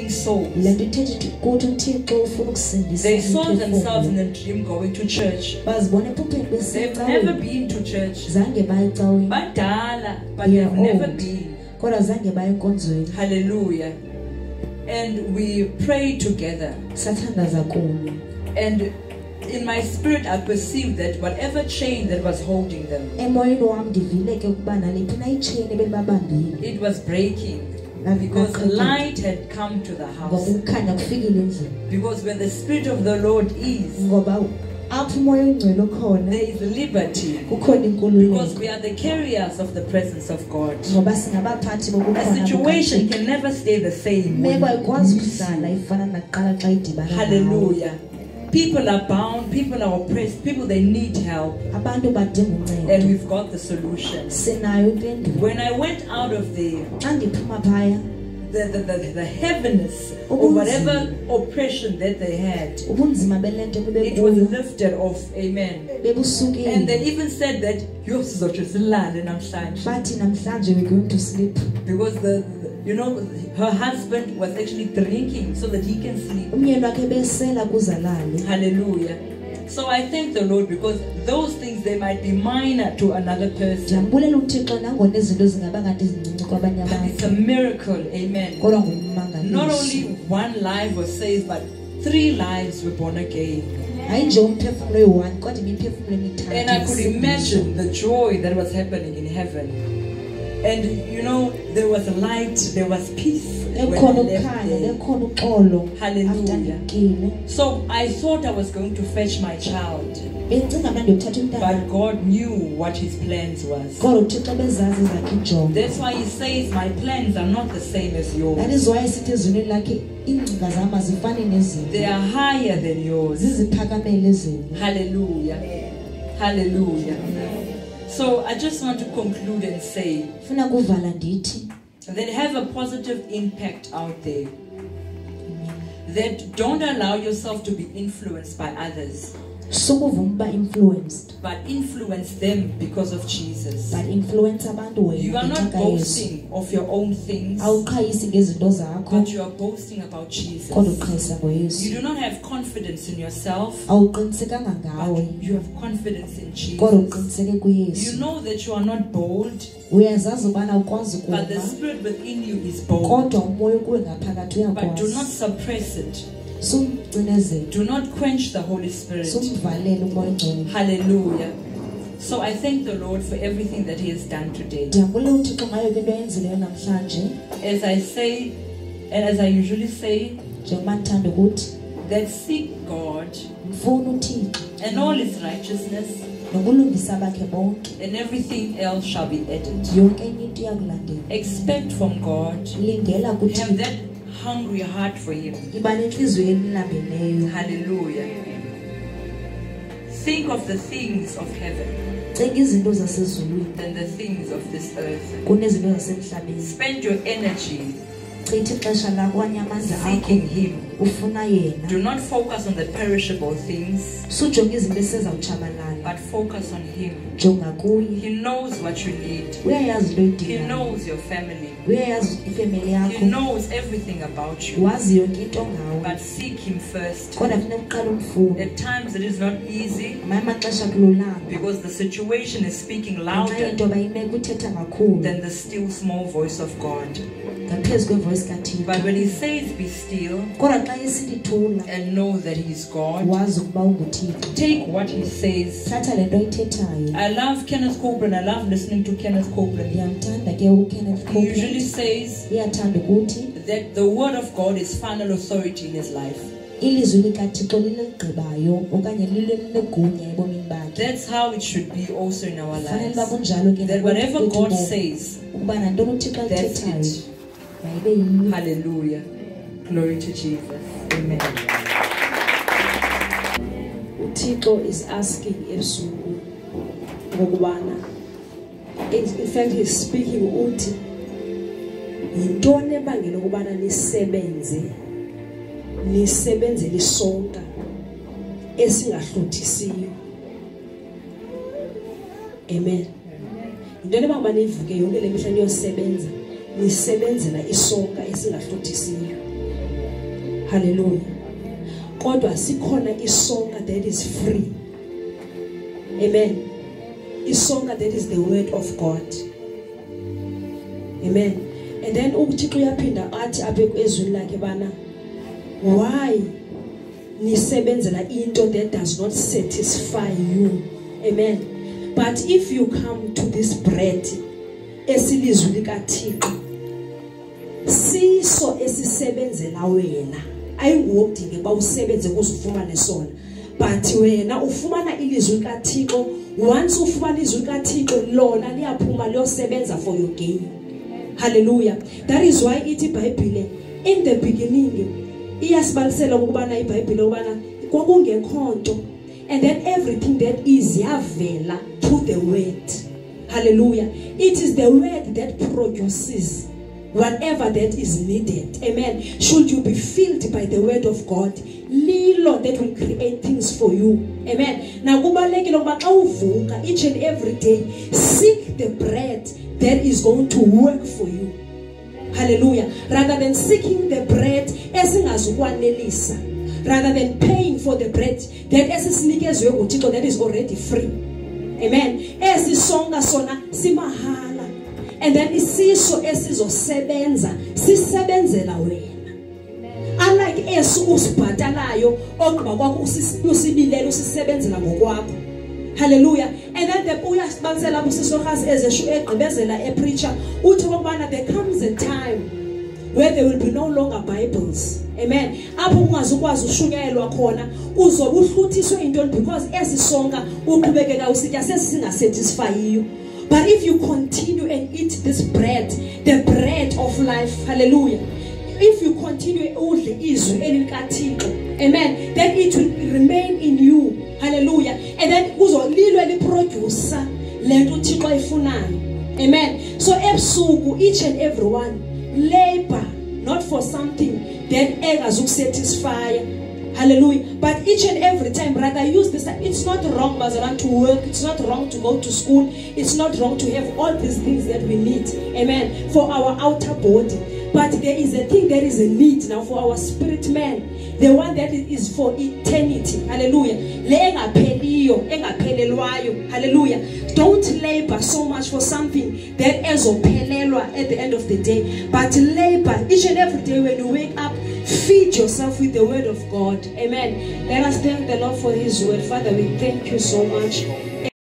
saving souls. Le nto ithetha ukuthi uThixo ufuna ukusindisa They saw themselves imiphefumlo. in a dream going to church. Bazibona ephupheni They've never besecaweni. been to church. Zange baye ecaweni. Badala, but They they've are never old. been. Kodwa zange baye enkonzweni. Hallelujah. And we prayed together. Sathandaza kunye. And in my spirit, I perceived that whatever chain that was holding them, Emoyeni wami ndivile ke ukuba naliphi na ichain ebelibabambile. it was breaking. Because light had come to the house. Ngoba ukukhanya kufikile endlini. Because when the Spirit of the Lord is, Ngoba apho umoya ongcwele khona there is liberty. kukhona inkululeko. Because we are the carriers of the presence of God. Ngoba singabaphathi A bokukhona situation can never stay the same. meko ayikwazi ukuhlala ifana nakuqala xa idibana. Hallelujah. People are bound, people are oppressed, people they need help. Abantu badinga uncedo. And we've got the solution. Sinayo impendulo. When I went out of there, Xa ndiphuma phaya the heaviness of whatever oppression that they had, ubunzima belento it was bebekuyo lifted off. Amen. And bebusukile. they even said that bathi Namhlanje we're going to sleep. because her husband was actually drinking so that he can sleep. Umyeni wakhe besela kuzalale. Hallelujah. So I thank the Lord because those things they might be minor to another person. Ndiyabulela uThixo nangona izinto zingaba kanti zincinci kwabanye But it's a abantu. miracle. Amen. Kodwa ngumangaliso. Not only one life was saved, but 3 lives were born again. Hayi nje umphefumulo oyi-1 kodwa imiphefumulo emithathu. And I could imagine the joy that was happening in heaven. And there was light, there was peace. When I Ekhona left ukukhanya, there. ekhona uxolo. Hallelujah. After ndikile. So I thought I was going to fetch my child, Bendicinga mna ndiyothatha umntana. but God knew what His plans was. Kodwa uThixo bezazi zakhe injongo. That's why He says, my plans are not the same as That yours. is why sithi ezweni lakhe ingcinga zam azifani nezenu. They are higher than yours. Ziziphakamele zenu. Hallelujah. Hallelujah. So I just want to conclude and say Funa kuvala ndithi that have a positive impact out there. That don't allow yourself to be influenced by others, sukuvuma uba influenced, but influence them because of Jesus. but influence abantu wena. You are not ngenxa kaYesu. boasting of your own things, Awuqhayisi ngezinto zakho but you are boasting about Jesus. kodwa uqhayisa ngoYesu. You do not have confidence in yourself, Awuqinisekanga ngawe but you have confidence in kodwa Jesus. uqiniseke You kuYesu. know that you are not bold, Uyazazi ubana ukwazi but the ukuba Spirit within you is bold. kodwa umoya kuwe ngaphakathi But do uyakwazi. not suppress it. Sumcinezele, Do not quench the Holy Spirit. sumvalele umoya ongcwele. Hallelujah. So I thank the Lord for everything that He has done today. Ndiyabulela uThixo ngayo into ayenzileyo namhlanje. As I say, and as I usually say, Njengoba ndithanda ukuthi that seek God mfuna uThixo and all His righteousness, nobulungisa bakhe bonke, and everything else shall be added. yonke enye into iyakulandela. Expect from God. Lindela Have kuThixo, that hungry heart for Him. iba nenhliziyo elilambileyo. Hallelujah. Think of the things of heaven Cinga izinto zasezulwini than the things of this earth. kunezinto zasemhlabeni. Spend your energy Chitha ixesha lakho okanye amandla akho seeking Him. ufuna yena. Do not focus on the perishable things, Sujonga izinto esezawutshabalala, but focus on Him. jonga kuye. He knows what you need. Uyayazi into He oyidingayo, knows your family. uyayazi ifemeli He yakho, knows everything about you. wazi yonke into ngawe. But seek Him first. Kodwa funeka uqale umfune. At times it is not easy Amanye amaxesha kululanga because the situation is speaking ngenxa louder yento yoba imeko uthetha kakhulu than the still small voice of God. ngaphezu kwevoice kaThixo. But when He says be still Kodwa xa esithi thula, and know that He's God, wazi ukuba unguThixo. take what He says. Thatha le nto ayithethayo. I love Kenneth Copeland. I love listening to Kenneth Copeland. Ndiyamthanda ke uKenneth He usually Copeland. says Iyathanda ukuthi that the word of God is final authority in his life. ilizwi likaThixo liligqibayo okanye linegunya ebomini bakhe. That's how it should be also in our Fanele uba lives. kunjalo ke That whatever nakwethu God ubomi. says, Ukuba nantoni uThixo that's ayithethayo it. mayibe yiyo. Hallelujah. Glory to Jesus. Amen. uThixo is asking ebusuku ngokubana, in fact he's speaking uthi yintoni ebangela ukubana nisebenzele isonka esingahluthisiyo. Amen. Yintoni ebangela nivuke yonke le mihla niyosebenza nisebenzela isonka esingahluthisiyo. Hallelujah. Kodwa sikhona isonga that is free. Amen. Isonga that is the word of God. Amen. And then uThixo uyaphinda athi apha ezwini lakhe bana, why nisebenzela into that does not satisfy you. Amen. But if you come to this bread esilizwi likaThixo, siso esisebenzela wena, ayingudinge ba usebenze kuzifumane sona, but wena ufumana ilizwi likaThixo. Once ufumana ilizwi likaThixo, lona liyaphuma liyosebenza for your gain. Hallelujah. That is why ithi iBhayibhile in the beginning iyasibalisela ukubana iBhayibhile ubana kwakungekho nto, and then everything that is yavela through the word. Hallelujah. It is the word that produces whatever that is needed. Amen. Should you be filled by the word of God, lilo that will create things for you. Amen. Now kubalekile ukuba xa uvuka each and every day, seek the bread that is going to work for you. Hallelujah. Rather than seeking the bread esingazukwanelisa, rather than paying for the bread that esisinikezwe nguThixo that is already free. Amen. Esisonga sona simahala, and then isiso esizosebenza sisebenzela wena. Unlike esu usibhatalayo ogqiba kwakho usibilela usisebenzela ngokwakho. Hallelujah. And then the uyasibalisela usisohazi ezeshu egqibezela epreacher uthi ukubana there comes a time where there will be no longer Bibles. Amen. Apho ungazukwazi ushunyayelwa khona uzobe uhluthiswe intoni because esisonga uqhubekeka usitya sesingasatisfy you. But if you continue and eat this bread, the bread of life, hallelujah, if you continue udle izwi elikaThixo, amen, then it will remain in you. Hallelujah. And then uzolilo eliproducer lento uThixo ayifunayo. Amen. So ebusuku each and everyone labor not for something that engazukusatisfy. Hallelujah. But each and every time, brother, use this. It's not wrong, Mazaran, to work. It's not wrong to go to school. It's not wrong to have all these things that we need. Amen. For our outer body. But there is a thing that is a need now for our spirit man. The one that is for eternity. Hallelujah. Hallelujah. Don't labor so much for something that is at the end of the day. But labor each and every day when you wake up. Feed yourself with the word of God. Amen. Let us thank the Lord for his word. Father, we thank you so much.